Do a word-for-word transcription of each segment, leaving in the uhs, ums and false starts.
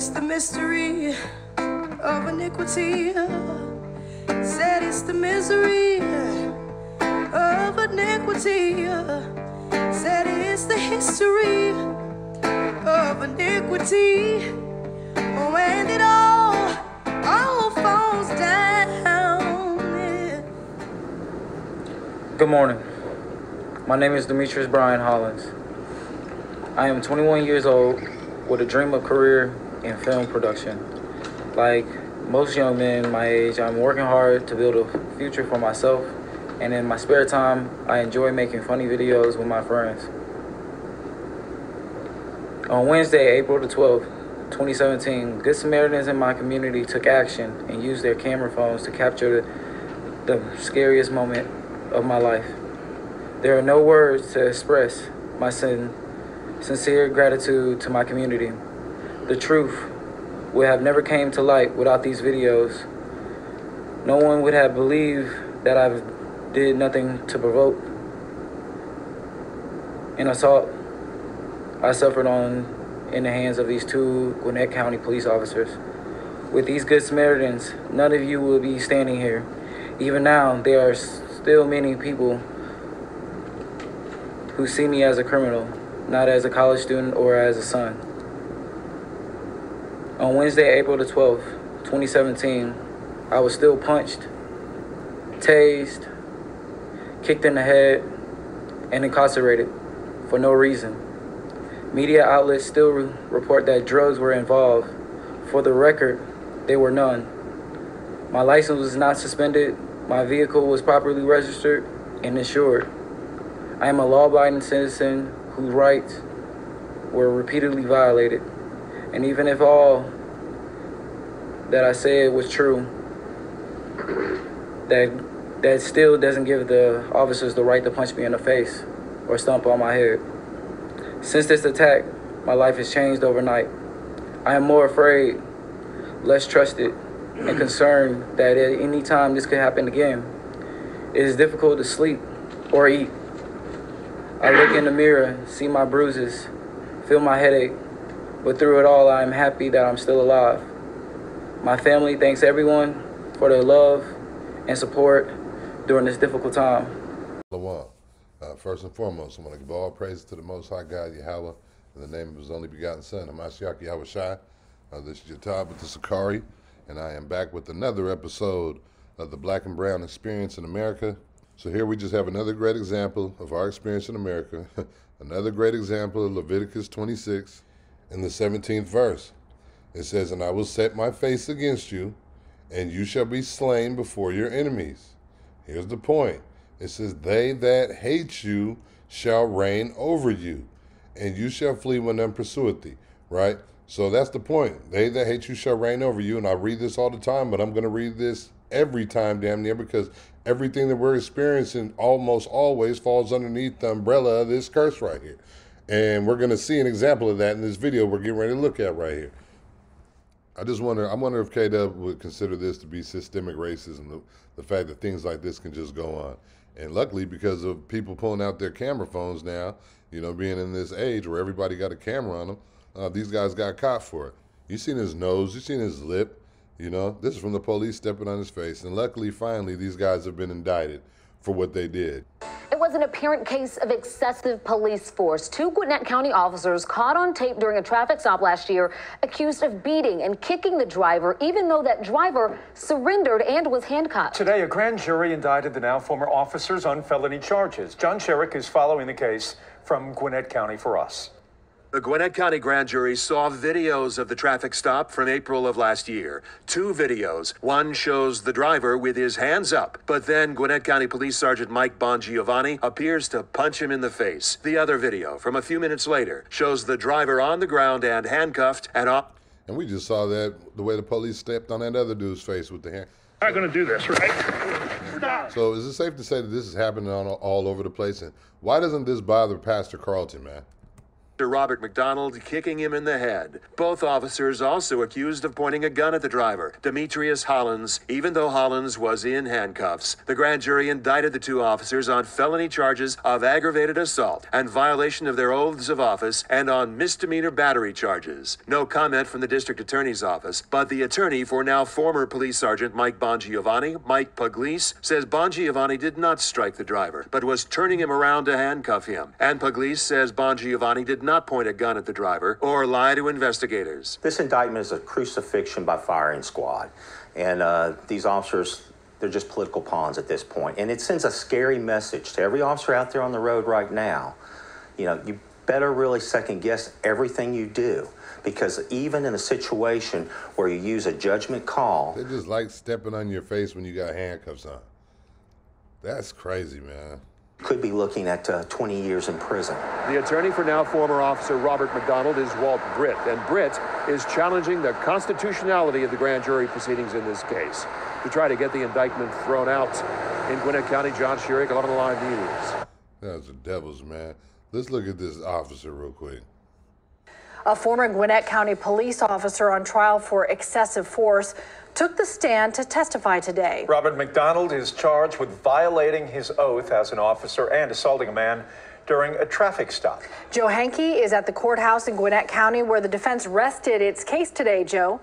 it's the mystery of iniquity. Said it's the misery of iniquity. Said it's the history of iniquity. When it all, all falls down. Yeah. Good morning. My name is Demetrius Brian Hollins. I am twenty-one years old with a dream of career in film production. Like most young men my age, I'm working hard to build a future for myself, and in my spare time, I enjoy making funny videos with my friends. On Wednesday, April the twelfth, twenty seventeen, Good Samaritans in my community took action and used their camera phones to capture the, the scariest moment of my life. There are no words to express my sin, sincere gratitude to my community. The truth would have never came to light without these videos. No one would have believed that I did nothing to provoke an assault I suffered on in the hands of these two Gwinnett County police officers. With these Good Samaritans, none of you will be standing here. Even now, there are still many people who see me as a criminal, not as a college student or as a son. On Wednesday, April the twelfth, twenty seventeen, I was still punched, tased, kicked in the head, and incarcerated for no reason. Media outlets still re- report that drugs were involved. For the record, there were none. My license was not suspended, my vehicle was properly registered and insured. I am a law-abiding citizen whose rights were repeatedly violated. And even if all that I said was true, that that still doesn't give the officers the right to punch me in the face or stomp on my head. Since this attack, my life has changed overnight. I am more afraid, less trusted, and concerned that at any time this could happen again. It is difficult to sleep or eat. I look in the mirror, see my bruises, feel my headache, but through it all, I am happy that I'm still alive. My family thanks everyone for their love and support during this difficult time. Uh, first and foremost, I want to give all praise to the Most High God, Yahweh, in the name of His only begotten Son, Hamashiach Yahweh Shai. Uh, this is Yatab with the Sakari, and I am back with another episode of the Black and Brown Experience in America. So here we just have another great example of our experience in America. Another great example of Leviticus twenty-six in the seventeenth verse. It says, "And I will set my face against you, and you shall be slain before your enemies." Here's the point. It says, "They that hate you shall reign over you, and you shall flee when none pursueth thee," right? So that's the point. They that hate you shall reign over you. And I read this all the time, but I'm going to read this every time damn near, because everything that we're experiencing almost always falls underneath the umbrella of this curse right here. And we're going to see an example of that in this video we're getting ready to look at right here. I just wonder, I wonder if K-Dub would consider this to be systemic racism, the, the fact that things like this can just go on. And luckily, because of people pulling out their camera phones now, you know, being in this age where everybody got a camera on them, uh, these guys got caught for it. You seen his nose, you seen his lip, you know, this is from the police stepping on his face. And luckily, finally, these guys have been indicted for what they did. It was an apparent case of excessive police force. Two Gwinnett County officers caught on tape during a traffic stop last year, accused of beating and kicking the driver, even though that driver surrendered and was handcuffed. Today, a grand jury indicted the now former officers on felony charges. John Sherrick is following the case from Gwinnett County for us. The Gwinnett County grand jury saw videos of the traffic stop from April of last year. Two videos. One shows the driver with his hands up, but then Gwinnett County Police Sergeant Mike Bongiovanni appears to punch him in the face. The other video, from a few minutes later, shows the driver on the ground and handcuffed and up. And we just saw that, the way the police stepped on that other dude's face with the hand. I'm not going to do this, right? Stop. So is it safe to say that this is happening on, all over the place? And why doesn't this bother Pastor Carlton, man? Robert McDonald kicking him in the head. Both officers also accused of pointing a gun at the driver, Demetrius Hollins, even though Hollins was in handcuffs. The grand jury indicted the two officers on felony charges of aggravated assault and violation of their oaths of office and on misdemeanor battery charges. No comment from the district attorney's office, but the attorney for now former police sergeant Mike Bongiovanni, Mike Pugliese, says Bongiovanni did not strike the driver, but was turning him around to handcuff him. And Pugliese says Bongiovanni did not point a gun at the driver or lie to investigators. This indictment is a crucifixion by firing squad. And uh, these officers, they're just political pawns at this point. And it sends a scary message to every officer out there on the road right now. You know, you better really second guess everything you do, because even in a situation where you use a judgment call. They just like stepping on your face when you got handcuffs on. That's crazy, man. Could be looking at uh, twenty years in prison. The attorney for now former officer Robert McDonald is Walt Britt, and Britt is challenging the constitutionality of the grand jury proceedings in this case. To try to get the indictment thrown out in Gwinnett County, John Sherrick, eleven Alive News. That's the devils, man. Let's look at this officer real quick. A former Gwinnett County police officer on trial for excessive force took the stand to testify today. Robert McDonald is charged with violating his oath as an officer and assaulting a man during a traffic stop. Joe Hankey is at the courthouse in Gwinnett County where the defense rested its case today. Joe.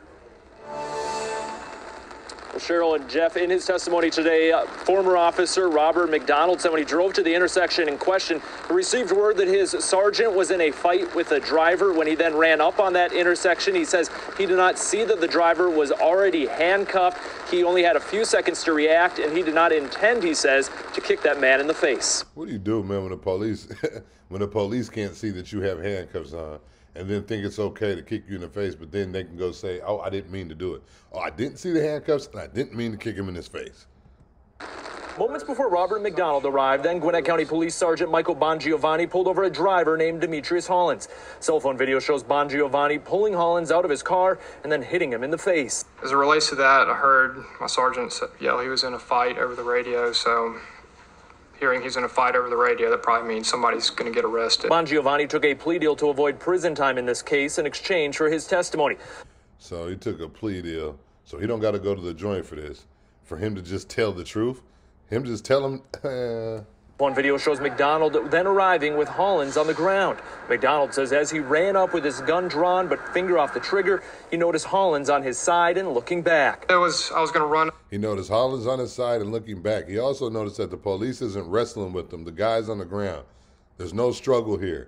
Well, Cheryl and Jeff, in his testimony today, uh, former officer Robert McDonald said when he drove to the intersection in question, he received word that his sergeant was in a fight with a driver. When he then ran up on that intersection, he says he did not see that the driver was already handcuffed. He only had a few seconds to react, and he did not intend, he says, to kick that man in the face. What do you do, man, when the police, when the police can't see that you have handcuffs on, and then think it's okay to kick you in the face, but then they can go say, oh, I didn't mean to do it. Oh, I didn't see the handcuffs, and I didn't mean to kick him in his face. Moments before Robert McDonald arrived, then Gwinnett County Police Sergeant Michael Bongiovanni pulled over a driver named Demetrius Hollins. Cell phone video shows Bongiovanni pulling Hollins out of his car and then hitting him in the face. As it relates to that, I heard my sergeant yell he was in a fight over the radio, so hearing he's in a fight over the radio, that probably means somebody's going to get arrested. Bongiovanni took a plea deal to avoid prison time in this case in exchange for his testimony. So he took a plea deal, so he don't got to go to the joint for this. For him to just tell the truth, him just tell him. Uh... One video shows McDonald then arriving with Hollins on the ground. McDonald says as he ran up with his gun drawn but finger off the trigger, he noticed Hollins on his side and looking back. It was, I was going to run. He noticed Hollins on his side and looking back. He also noticed that the police isn't wrestling with them. The guy's on the ground. There's no struggle here.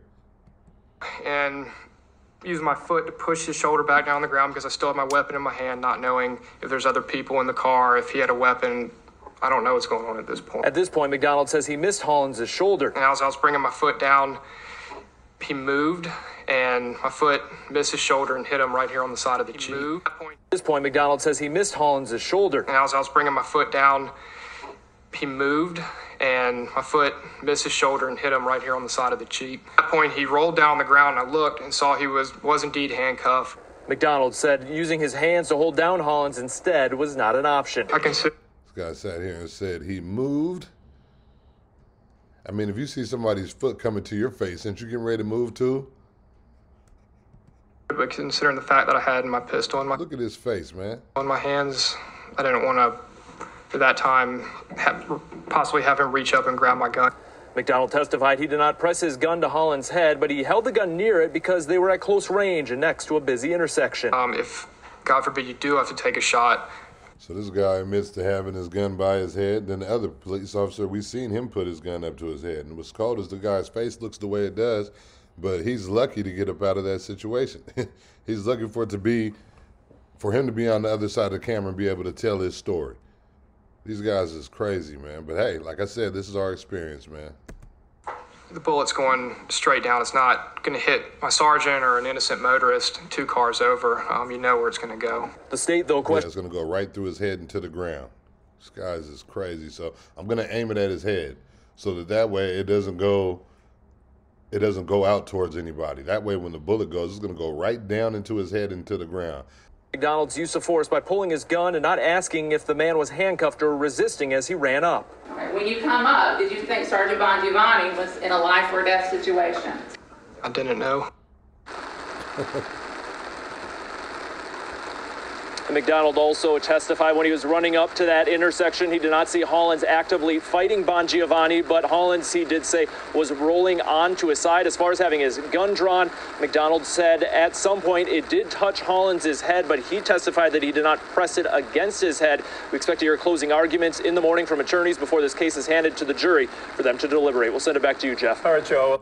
And used my foot to push his shoulder back down on the ground because I still had my weapon in my hand, not knowing if there's other people in the car, if he had a weapon. I don't know what's going on at this point. At this point, McDonald says he missed Hollins' shoulder. And as I was bringing my foot down, he moved, and my foot missed his shoulder and hit him right here on the side of the cheek. At this point, McDonald says he missed Hollins' shoulder. And as I was bringing my foot down, he moved, and my foot missed his shoulder and hit him right here on the side of the cheek. At that point, he rolled down on the ground, and I looked and saw he was, was indeed handcuffed. McDonald said using his hands to hold down Hollins instead was not an option. I consider. This guy sat here and said he moved. I mean, if you see somebody's foot coming to your face, aren't you getting ready to move too? But considering the fact that I had my pistol in my look at his face, man. On my hands, I didn't want to, at that time, have, possibly have him reach up and grab my gun. McDonald testified he did not press his gun to Hollins' head, but he held the gun near it because they were at close range and next to a busy intersection. Um, if, God forbid, you do have to take a shot. So this guy admits to having his gun by his head. Then the other police officer, we seen him put his gun up to his head. And what's cold is the guy's face looks the way it does, but he's lucky to get up out of that situation. He's lucky for it to be, for him to be on the other side of the camera and be able to tell his story. These guys is crazy, man. But hey, like I said, this is our experience, man. The bullet's going straight down. It's not going to hit my sergeant or an innocent motorist two cars over. Um, you know where it's going to go. The state, though, question. Yeah, it's going to go right through his head into the ground. This guy's is crazy. So I'm going to aim it at his head so that that way it doesn't go, it doesn't go out towards anybody. That way when the bullet goes, it's going to go right down into his head into the ground. McDonald's use of force by pulling his gun and not asking if the man was handcuffed or resisting as he ran up. When you come up, did you think Sergeant Bongiovanni was in a life or death situation? I didn't know. McDonald also testified when he was running up to that intersection, he did not see Hollins actively fighting Bongiovanni, but Hollins, he did say, was rolling on to his side. As far as having his gun drawn, McDonald said at some point it did touch Hollins' head, but he testified that he did not press it against his head. We expect to hear closing arguments in the morning from attorneys before this case is handed to the jury for them to deliberate. We'll send it back to you, Jeff. All right, Joe.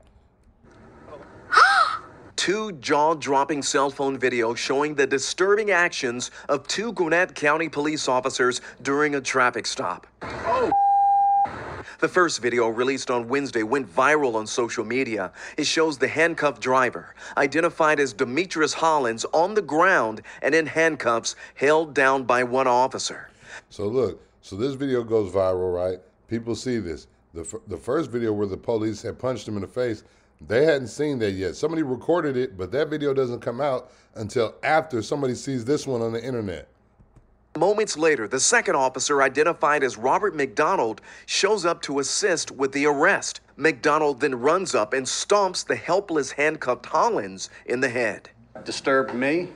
Two jaw-dropping cell phone videos showing the disturbing actions of two Gwinnett County police officers during a traffic stop. Oh. The first video, released on Wednesday, went viral on social media. It shows the handcuffed driver, identified as Demetrius Hollins, on the ground and in handcuffs, held down by one officer. So look, so this video goes viral, right? People see this. The, f the first video where the police had punched him in the face, they hadn't seen that yet. Somebody recorded it, but that video doesn't come out until after somebody sees this one on the internet. Moments later, the second officer, identified as Robert McDonald, shows up to assist with the arrest. McDonald then runs up and stomps the helpless handcuffed Hollins in the head. It disturbed me,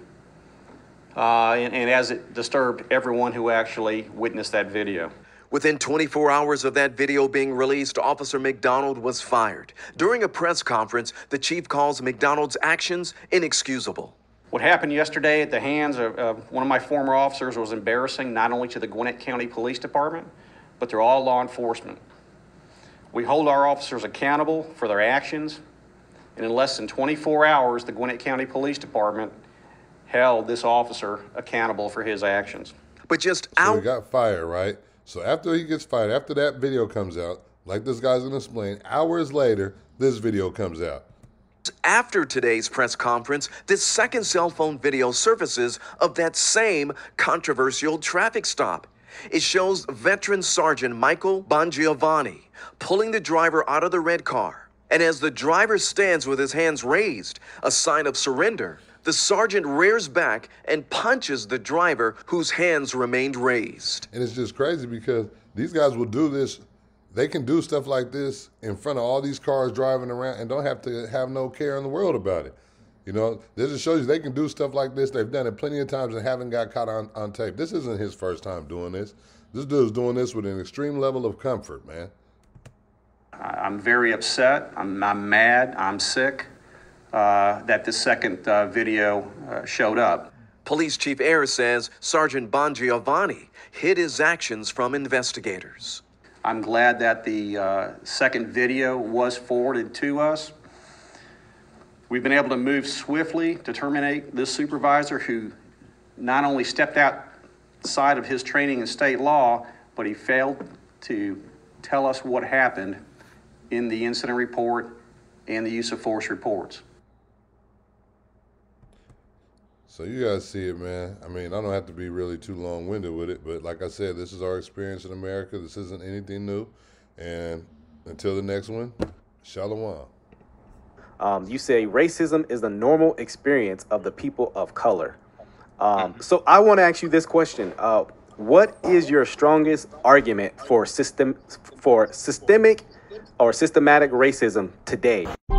uh, and, and as it disturbed everyone who actually witnessed that video. Within twenty-four hours of that video being released, Officer McDonald was fired. During a press conference, the chief calls McDonald's actions inexcusable. What happened yesterday at the hands of, of one of my former officers was embarrassing, not only to the Gwinnett County Police Department, but to all law enforcement. We hold our officers accountable for their actions, and in less than twenty-four hours, the Gwinnett County Police Department held this officer accountable for his actions. But just so out- he got fired, right? So after he gets fired, after that video comes out, like this guy's gonna explain, hours later, this video comes out. After today's press conference, this second cell phone video surfaces of that same controversial traffic stop. It shows veteran Sergeant Michael Bongiovanni pulling the driver out of the red car. And as the driver stands with his hands raised, a sign of surrender, the sergeant rears back and punches the driver whose hands remained raised. And it's just crazy because these guys will do this. They can do stuff like this in front of all these cars driving around and don't have to have no care in the world about it. You know, this just shows you they can do stuff like this. They've done it plenty of times and haven't got caught on, on tape. This isn't his first time doing this. This dude's doing this with an extreme level of comfort, man. I'm very upset. I'm, I'm mad. I'm sick. Uh, that the second uh, video uh, showed up. Police Chief Ayers says Sergeant Bongiovanni hid his actions from investigators. I'm glad that the uh, second video was forwarded to us. We've been able to move swiftly to terminate this supervisor who not only stepped outside of his training in state law, but he failed to tell us what happened in the incident report and the use of force reports. So you guys see it, man. I mean, I don't have to be really too long-winded with it, but like I said, this is our experience in America. This isn't anything new. And until the next one, shalom. Um, you say racism is the normal experience of the people of color. Um, so I want to ask you this question. Uh, what is your strongest argument for system for systemic or systematic racism today?